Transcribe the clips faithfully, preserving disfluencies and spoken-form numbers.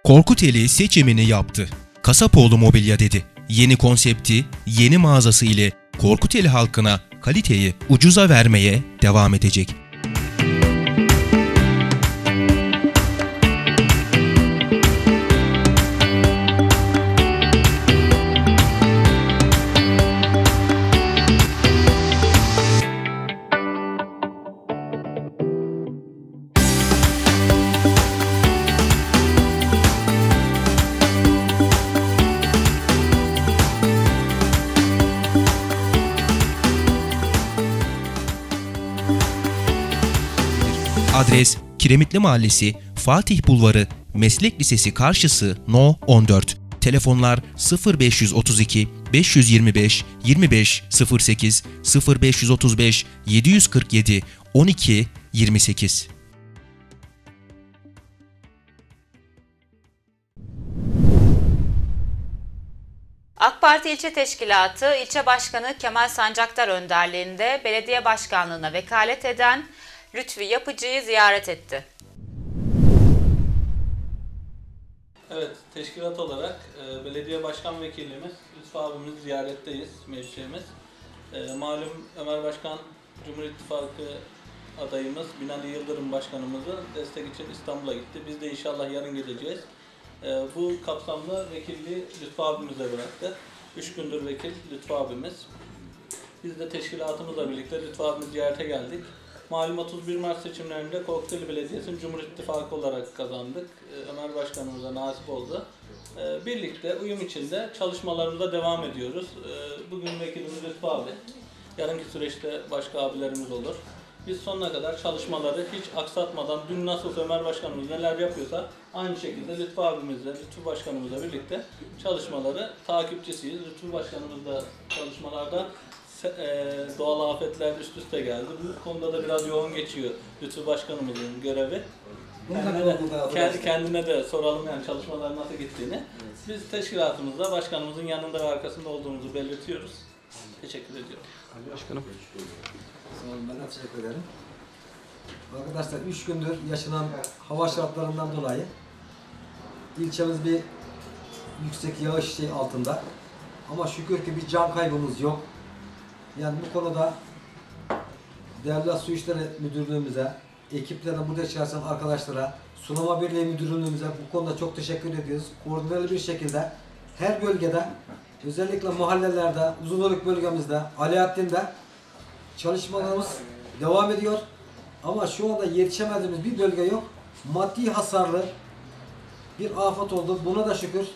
Korkuteli seçimini yaptı. Kasapoğlu Mobilya dedi. Yeni konsepti, yeni mağazası ile Korkuteli halkına kaliteyi ucuza vermeye devam edecek. Adres Kiremitli Mahallesi, Fatih Bulvarı, Meslek Lisesi karşısı No on dört. Telefonlar sıfır beş otuz iki beş yirmi beş yirmi beş sıfır sekiz sıfır beş otuz beş yedi yüz kırk yedi on iki yirmi sekiz. AK Parti İlçe Teşkilatı, İlçe Başkanı Kemal Sancaktar önderliğinde belediye başkanlığına vekalet eden Lütfü Yapıcı'yı ziyaret etti. Evet, teşkilat olarak e, belediye başkan vekilimiz Lütfü abimiz ziyaretteyiz, meclisimiz. E, malum Ömer Başkan, Cumhur İttifakı adayımız Binali Yıldırım Başkanımızı destek için İstanbul'a gitti. Biz de inşallah yarın gideceğiz. E, bu kapsamda vekilliği Lütfü abimize bıraktı. Üç gündür vekil Lütfü abimiz. Biz de teşkilatımızla birlikte Lütfü abimizi ziyarete geldik. Malum otuz bir Mart seçimlerinde Korkuteli Belediyesi'nin Cumhur İttifakı olarak kazandık. Ömer Başkanımıza nasip oldu. Birlikte uyum içinde çalışmalarımıza devam ediyoruz. Bugün vekilimiz Lütfü abi. Yarınki süreçte başka abilerimiz olur. Biz sonuna kadar çalışmaları hiç aksatmadan, dün nasıl Ömer Başkanımız neler yapıyorsa aynı şekilde Lütfü abimizle, Lütfü Başkanımızla birlikte çalışmaları takipçisiyiz. Lütfü Başkanımız da çalışmalarda doğal afetler üst üste geldi. Bu konuda da biraz yoğun geçiyor Lütfü Başkanımızın görevi. Kendine de, kendine de soralım yani çalışmalar nasıl gittiğini. Evet. Biz teşkilatımızda başkanımızın yanında ve arkasında olduğumuzu belirtiyoruz. Teşekkür ediyorum. Başkanım. Sağ olun, ben de teşekkür ederim. Arkadaşlar üç gündür yaşanan hava şartlarından dolayı ilçemiz bir yüksek yağış şey altında. Ama şükür ki bir can kaybımız yok. Yani bu konuda Devlet Su İşleri Müdürlüğümüze, ekiplerine, burada çalışan arkadaşlara, Sulama Birliği Müdürlüğümüze bu konuda çok teşekkür ediyoruz. Koordineli bir şekilde her bölgede, özellikle mahallelerde, Uzunoluk bölgemizde, Alaaddin'de çalışmalarımız devam ediyor. Ama şu anda yetişemediğimiz bir bölge yok. Maddi hasarlı bir afet oldu. Buna da şükür.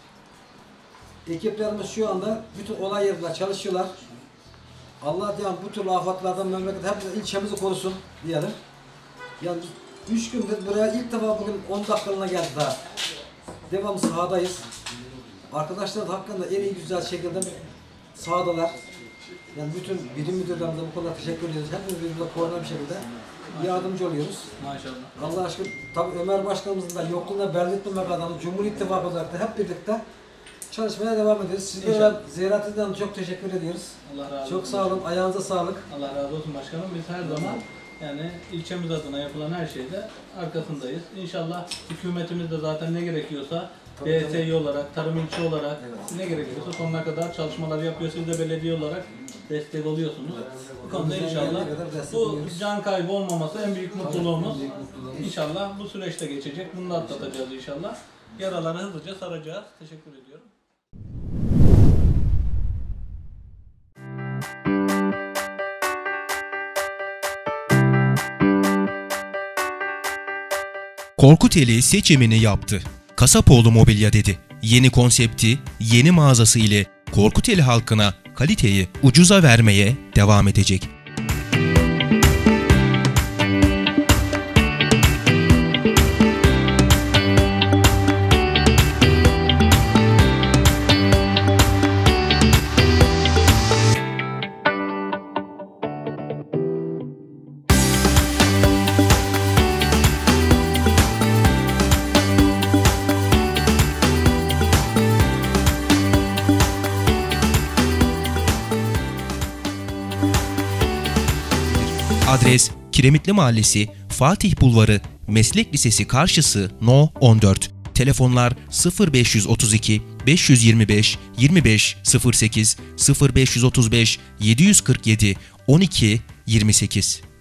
Ekiplerimiz şu anda bütün olay yerinde çalışıyorlar. Allah yani bu tür afatlardan memleket hep ilçemizi korusun diyelim. Yani üç gündür buraya ilk defa bugün on dakikalığına geldi daha. Devamlı sahadayız. Arkadaşlar da hakkında en iyi güzel şekilde sahadalar. Yani bütün birim müdürlerimize bu konuda teşekkür ediyoruz. Hepimiz birbirimize koordineli bir şekilde yardımcı oluyoruz. Maşallah. Allah aşkına tabii Ömer Başkanımızın da yokluğuna belirtmemek adına Cumhur İttifakı olarak da hep birlikte çalışmaya devam ediyoruz. Sizlere ziyaretinizden çok teşekkür ediyoruz. Allah razı olsun. Çok sağ olun. Ayağınıza sağlık. Allah razı olsun başkanım. Biz her zaman yani ilçemiz adına yapılan her şeyde arkasındayız. İnşallah hükümetimiz de zaten ne gerekiyorsa D S İ olarak, tarım ilçe olarak evet. ne gerekiyorsa sonuna kadar çalışmaları yapıyor. Siz de belediye olarak destek oluyorsunuz. Evet. Bu konuda inşallah bu can kaybı olmaması en büyük mutluluğumuz. İnşallah bu süreçte geçecek. Bunu da atlatacağız inşallah. Yaraları hızlıca saracağız. Teşekkür ediyorum. Korkuteli seçimini yaptı. Kasapoğlu Mobilya dedi. Yeni konsepti, yeni mağazası ile Korkuteli halkına kaliteyi ucuza vermeye devam edecek. Adres Kiremitli Mahallesi, Fatih Bulvarı, Meslek Lisesi karşısı No on dört. Telefonlar sıfır beş otuz iki beş yirmi beş yirmi beş sıfır sekiz, sıfır beş otuz beş yedi kırk yedi on iki yirmi sekiz.